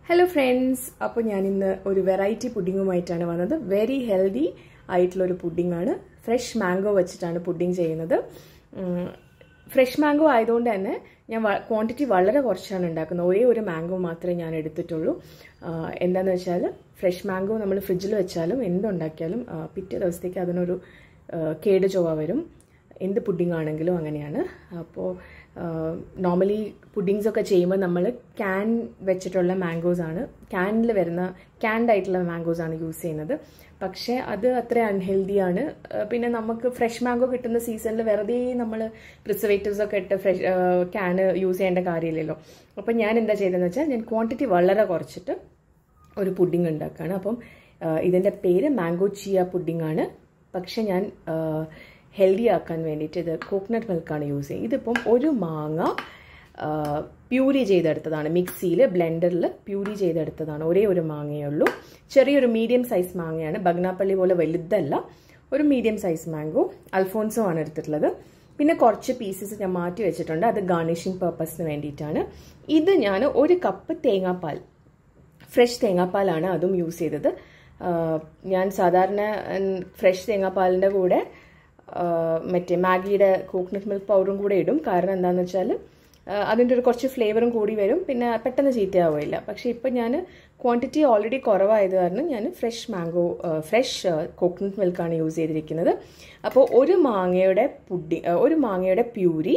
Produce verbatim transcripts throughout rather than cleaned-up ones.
Hello friends, അപ്പോൾ ഞാൻ ഇന്ന് ഒരു വെറൈറ്റി പുഡിങ്ങുമായിട്ടാണ് വന്നത്. വെരി ഹെൽത്തി ആയിട്ടുള്ള ഒരു പുഡിംഗ് ആണ്. ഫ്രഷ് മാംഗോ വെച്ചിട്ടാണ് പുഡിംഗ് ചെയ്യുന്നത്. ഫ്രഷ് മാംഗോ ആയതുകൊണ്ട് തന്നെ ഞാൻ ക്വാണ്ടിറ്റി വളരെ കുറച്ചാണ് ഉണ്ടാക്കുന്നത്. ഒരേ ഒരു മാംഗോ മാത്രമേ ഞാൻ എടുത്തിട്ടുള്ളൂ. എന്താണെന്ന് വെച്ചാൽ ഫ്രഷ് മാംഗോ നമ്മൾ ഫ്രിഡ്ജിൽ വെച്ചാലും എന്തുണ്ടാക്കിയാലും പിറ്റേ ദിവസത്തേക്ക് അതിനൊരു കേട് ചൊവ്വ വരും. എന്ത് പുഡിംഗ് ആണെങ്കിലും അങ്ങനെയാണ്. അപ്പോൾ നോർമലി പുഡിങ്സ് ഒക്കെ ചെയ്യുമ്പോൾ നമ്മൾ ക്യാൻ വെച്ചിട്ടുള്ള മാംഗോസ് ആണ്, ക്യാനിൽ വരുന്ന ക്യാൻഡ് ആയിട്ടുള്ള മാംഗോസ് ആണ് യൂസ് ചെയ്യുന്നത്. പക്ഷേ അത് അത്ര അൺഹെൽത്തിയാണ്. പിന്നെ നമുക്ക് ഫ്രഷ് മാംഗോ കിട്ടുന്ന സീസണിൽ വെറുതെ നമ്മൾ പ്രിസർവേറ്റീവ്സ് ഒക്കെ ഇട്ട് ഫ്രഷ് ക്യാന് യൂസ് ചെയ്യേണ്ട കാര്യമില്ലല്ലോ. അപ്പം ഞാൻ എന്താ ചെയ്തതെന്ന് വെച്ചാൽ ഞാൻ ക്വാണ്ടിറ്റി വളരെ കുറച്ചിട്ട് ഒരു പുഡിംഗ് ഉണ്ടാക്കുകയാണ്. അപ്പം ഇതിൻ്റെ പേര് മാംഗോ ചിയ പുഡിംഗ് ആണ്. പക്ഷെ ഞാൻ ഹെൽത്തി ആക്കാൻ വേണ്ടിയിട്ട് ഇത് കോക്കനട്ട് മിൽക്കാണ് യൂസ് ചെയ്യുന്നത്. ഇതിപ്പം ഒരു മാങ്ങ പ്യൂരി ചെയ്തെടുത്തതാണ്, മിക്സിയിൽ ബ്ലെൻഡറിൽ പ്യൂരി ചെയ്തെടുത്തതാണ്. ഒരേ ഒരു മാങ്ങയേ ഉള്ളൂ. ചെറിയൊരു മീഡിയം സൈസ് മാങ്ങയാണ്, ബഗ്നാപ്പള്ളി പോലെ വലുതല്ല, ഒരു മീഡിയം സൈസ് മാംഗോ. അൽഫോൺസോ ആണ് എടുത്തിട്ടുള്ളത്. പിന്നെ കുറച്ച് പീസസ് ഞാൻ മാറ്റി വെച്ചിട്ടുണ്ട്, അത് ഗാർണിഷിംഗ് പർപ്പസിന് വേണ്ടിയിട്ടാണ്. ഇത് ഞാൻ ഒരു കപ്പ് തേങ്ങാപ്പാൽ, ഫ്രഷ് തേങ്ങാപ്പാലാണ് അതും യൂസ് ചെയ്തത്. ഞാൻ സാധാരണ ഫ്രഷ് തേങ്ങാപ്പാലിൻ്റെ കൂടെ മറ്റേ മാഗിയുടെ കോക്കനട്ട് മിൽക്ക് പൗഡറും കൂടെ ഇടും. കാരണം എന്താണെന്ന് വെച്ചാൽ അതിൻ്റെ ഒരു കുറച്ച് ഫ്ലേവറും കൂടി വരും, പിന്നെ പെട്ടെന്ന് ചീത്തയാവില്ല. പക്ഷേ ഇപ്പം ഞാൻ ക്വാണ്ടിറ്റി ഓൾറെഡി കുറവായത് കാരണം ഞാൻ ഫ്രഷ് മാംഗോ ഫ്രഷ് കോക്കനട്ട് മിൽക്കാണ് യൂസ് ചെയ്തിരിക്കുന്നത്. അപ്പോൾ ഒരു മാങ്ങയുടെ പുഡി ഒരു മാങ്ങയുടെ പ്യൂരി,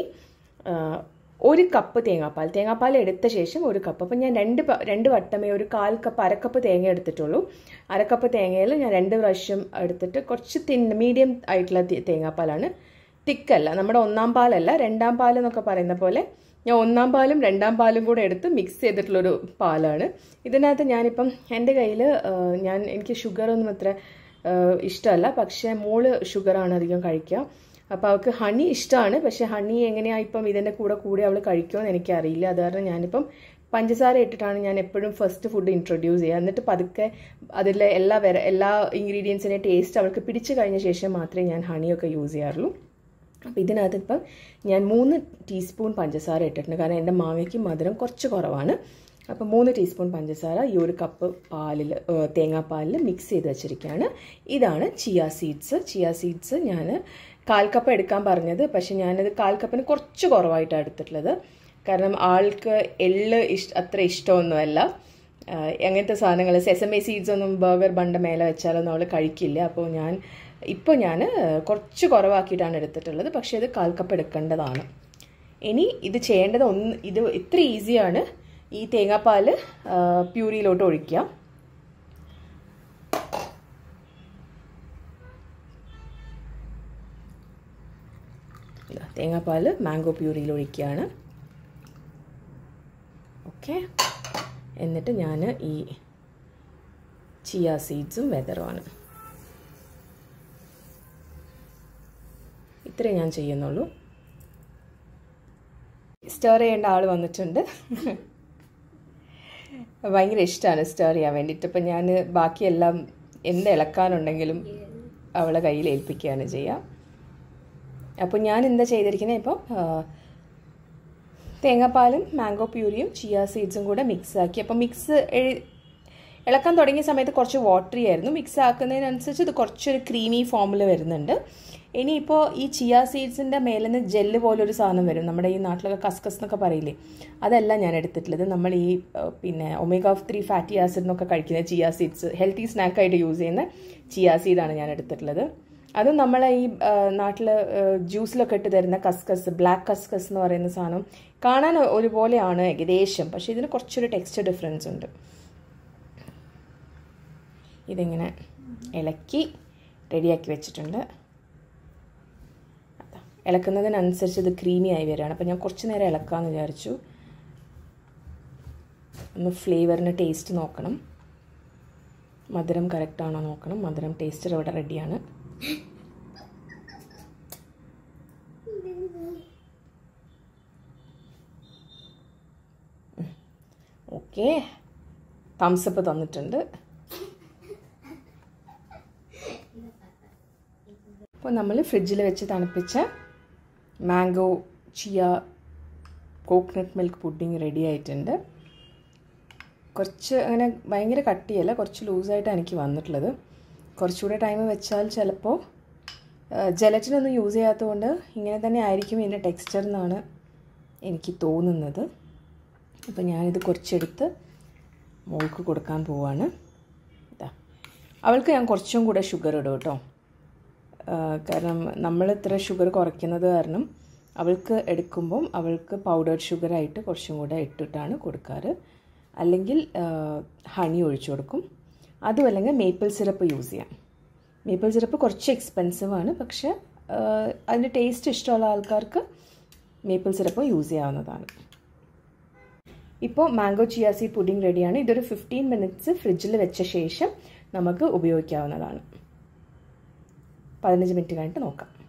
ഒരു കപ്പ് തേങ്ങാപ്പാൽ തേങ്ങാപ്പാൽ എടുത്ത ശേഷം ഒരു കപ്പ്. അപ്പം ഞാൻ രണ്ട് രണ്ട് വട്ടമേ ഒരു കാൽ കപ്പ് അരക്കപ്പ് തേങ്ങ എടുത്തിട്ടുള്ളൂ. അരക്കപ്പ് തേങ്ങയിൽ ഞാൻ രണ്ട് പ്രാവശ്യം എടുത്തിട്ട് കുറച്ച് തിൻ മീഡിയം ആയിട്ടുള്ള തേങ്ങാപ്പാലാണ്, തിക്കല്ല, നമ്മുടെ ഒന്നാം പാലല്ല, രണ്ടാം പാൽ എന്നൊക്കെ പറയുന്ന പോലെ ഞാൻ ഒന്നാം പാലും രണ്ടാം പാലും കൂടെ എടുത്ത് മിക്സ് ചെയ്തിട്ടുള്ളൊരു പാലാണ്. ഇതിനകത്ത് ഞാനിപ്പം എൻ്റെ കയ്യിൽ ഞാൻ എനിക്ക് ഷുഗറൊന്നും അത്ര ഇഷ്ടമല്ല, പക്ഷേ മോള് ഷുഗറാണ് അധികം കഴിക്കുക. അപ്പോൾ അവൾക്ക് ഹണി ഇഷ്ടമാണ്. പക്ഷേ ഹണി എങ്ങനെയാണ് ഇപ്പം ഇതിൻ്റെ കൂടെ കൂടി അവൾ കഴിക്കുമെന്ന് എനിക്കറിയില്ല. അത് കാരണം ഞാനിപ്പം പഞ്ചസാര ഇട്ടിട്ടാണ് ഞാൻ എപ്പോഴും ഫസ്റ്റ് ഫുഡ് ഇൻട്രൊഡ്യൂസ് ചെയ്യുക. എന്നിട്ട് പതുക്കെ അതിലെ എല്ലാ വെറ എല്ലാ ഇൻഗ്രീഡിയൻസിൻ്റെ ടേസ്റ്റ് അവൾക്ക് പിടിച്ചു കഴിഞ്ഞ ശേഷം മാത്രമേ ഞാൻ ഹണിയൊക്കെ യൂസ് ചെയ്യാറുള്ളൂ. അപ്പോൾ ഇതിനകത്ത് ഇപ്പം ഞാൻ മൂന്ന് ടീസ്പൂൺ പഞ്ചസാര ഇട്ടിട്ടുണ്ട്, കാരണം എൻ്റെ മാങ്ങയ്ക്ക് മധുരം കുറച്ച് കുറവാണ്. അപ്പോൾ മൂന്ന് ടീസ്പൂൺ പഞ്ചസാര ഈ ഒരു കപ്പ് പാലിൽ തേങ്ങാപ്പാലിൽ മിക്സ് ചെയ്ത് വെച്ചിരിക്കുകയാണ്. ഇതാണ് ചിയ സീഡ്സ്. ചിയ സീഡ്സ് ഞാൻ കാൽ കപ്പ് എടുക്കാൻ പറഞ്ഞത്, പക്ഷെ ഞാനത് കാൽ കപ്പിന് കുറച്ച് കുറവായിട്ടാണ് എടുത്തിട്ടുള്ളത്. കാരണം ആൾക്ക് എള്ള് ഇഷ്ട അത്ര ഇഷ്ടമൊന്നുമല്ല. അങ്ങനത്തെ സാധനങ്ങൾ സെസമേ സീഡ്സ് ഒന്നും ബർഗർ ബണ്ട മേലെ വെച്ചാലൊന്നും അവൾ കഴിക്കില്ല. അപ്പോൾ ഞാൻ ഇപ്പോൾ ഞാൻ കുറച്ച് കുറവാക്കിയിട്ടാണ് എടുത്തിട്ടുള്ളത്. പക്ഷേ ഇത് കാൽ കപ്പ് എടുക്കേണ്ടതാണ്. ഇനി ഇത് ചെയ്യേണ്ടത് ഒന്ന്, ഇത് ഇത്ര ഈസിയാണ്. ഈ തേങ്ങാപ്പാൽ പ്യൂരിയിലോട്ട് ഒഴിക്കുക. തേങ്ങാപ്പാൽ മാംഗോ പ്യൂരിയിൽ ഒഴിക്കുകയാണ്. ഓക്കെ, എന്നിട്ട് ഞാൻ ഈ ചിയ സീഡ്സും വെതറുമാണ്. ഇത്രയും ഞാൻ ചെയ്യുന്നുള്ളൂ. സ്റ്റർ ചെയ്യേണ്ട ആൾ വന്നിട്ടുണ്ട്. ഭയങ്കര ഇഷ്ടമാണ് സ്റ്റർ ചെയ്യാൻ വേണ്ടിയിട്ട്. അപ്പം ഞാൻ ബാക്കിയെല്ലാം എന്ത് ഇളക്കാനുണ്ടെങ്കിലും അവളെ കയ്യിൽ ഏൽപ്പിക്കുകയാണ് ചെയ്യുക. അപ്പോൾ ഞാൻ എന്താ ചെയ്തിരിക്കുന്നത്, ഇപ്പോൾ തേങ്ങാപ്പാലും മാംഗോ പ്യൂരിയും ചിയ സീഡ്സും കൂടെ മിക്സ് ആക്കി. അപ്പോൾ മിക്സ് ഇളക്കാൻ തുടങ്ങിയ സമയത്ത് കുറച്ച് വാട്ടറി ആയിരുന്നു. മിക്സ് ആക്കുന്നതിനനുസരിച്ച് ഇത് കുറച്ചൊരു ക്രീമി ഫോമിൽ വരുന്നുണ്ട്. ഇനിയിപ്പോൾ ഈ ചിയ സീഡ്സിൻ്റെ മേലിൽ നിന്ന് ജെല്ല് പോലൊരു സാധനം വരും, നമ്മുടെ ഈ നാട്ടിലൊക്കെ കസ്കസ് എന്നൊക്കെ പറയില്ലേ, അതല്ല ഞാൻ എടുത്തിട്ടുള്ളത്. നമ്മൾ ഈ പിന്നെ ഒമേഗ ത്രീ ഫാറ്റി ആസിഡ് എന്നൊക്കെ കഴിക്കുന്ന ചിയ സീഡ്സ്, ഹെൽത്തി സ്നാക്കായിട്ട് യൂസ് ചെയ്യുന്ന ചിയ സീഡാണ് ഞാൻ എടുത്തിട്ടുള്ളത്. അതും നമ്മളെ ഈ നാട്ടിൽ ജ്യൂസിലൊക്കെ ഇട്ട് തരുന്ന കസ്കസ്, ബ്ലാക്ക് കസ്കസ് എന്ന് പറയുന്ന സാധനം കാണാൻ ഒരുപോലെയാണ് ഏകദേശം, പക്ഷേ ഇതിന് കുറച്ചൊരു ടെക്സ്ചർ ഡിഫറൻസ് ഉണ്ട്. ഇതിങ്ങനെ ഇളക്കി റെഡിയാക്കി വെച്ചിട്ടുണ്ട്. ഇളക്കുന്നതിനനുസരിച്ച് ഇത് ക്രീമി ആയി വരികയാണ്. അപ്പോൾ ഞാൻ കുറച്ച് നേരം ഇളക്കാമെന്ന് വിചാരിച്ചു. ഒന്ന് ഫ്ലേവറിന് ടേസ്റ്റ് നോക്കണം, മധുരം കറക്റ്റാണോ നോക്കണം. മധുരം ടേസ്റ്റർ ഇവിടെ റെഡിയാണ്. ഓക്കെ, തംസപ്പ് തന്നിട്ടുണ്ട്. അപ്പോൾ നമ്മൾ ഫ്രിഡ്ജിൽ വെച്ച് തണുപ്പിച്ച mango chia coconut milk pudding ready ആയിട്ടുണ്ട്. കുറച്ച് അങ്ങനെ ഭയങ്കര കട്ടിയല്ല, കുറച്ച് ലൂസായിട്ടാണ് എനിക്ക് വന്നിട്ടുള്ളത്. കുറച്ചുകൂടെ ടൈം വെച്ചാൽ ചിലപ്പോൾ ജെലറ്റിനൊന്നും യൂസ് ചെയ്യാത്തതുകൊണ്ട് ഇങ്ങനെ തന്നെ ആയിരിക്കും ഇതിൻ്റെ ടെക്സ്ചർ എന്നാണ് എനിക്ക് തോന്നുന്നത്. അപ്പോൾ ഞാനിത് കുറച്ചെടുത്ത് മോൾക്ക് കൊടുക്കാൻ പോവാണ്. ഇതാ, അവൾക്ക് ഞാൻ കുറച്ചും കൂടെ ഷുഗർ ഇടും കേട്ടോ. കാരണം നമ്മൾ ഇത്ര ഷുഗർ കുറയ്ക്കുന്നത് കാരണം അവൾക്ക് എടുക്കുമ്പം അവൾക്ക് പൗഡേർഡ് ഷുഗറായിട്ട് കുറച്ചും കൂടെ ഇട്ടിട്ടാണ് കൊടുക്കാറ്. അല്ലെങ്കിൽ ഹണി ഒഴിച്ചു കൊടുക്കും. അതും അല്ലെങ്കിൽ മേപ്പിൾ സിറപ്പ് യൂസ് ചെയ്യാം. മേപ്പിൾ സിറപ്പ് കുറച്ച് എക്സ്പെൻസീവ് ആണ്, പക്ഷേ അതിൻ്റെ ടേസ്റ്റ് ഇഷ്ടമുള്ള ആൾക്കാർക്ക് മേപ്പിൾ സിറപ്പ് യൂസ് ചെയ്യാവുന്നതാണ്. ഇപ്പോൾ മാംഗോ ചിയ സീഡ് പുഡിംഗ് റെഡിയാണ്. ഇതൊരു ഫിഫ്റ്റീൻ മിനിറ്റ്സ് ഫ്രിഡ്ജിൽ വെച്ച ശേഷം നമുക്ക് ഉപയോഗിക്കാവുന്നതാണ്. പതിനഞ്ച് മിനിറ്റ് കഴിഞ്ഞിട്ട് നോക്കാം.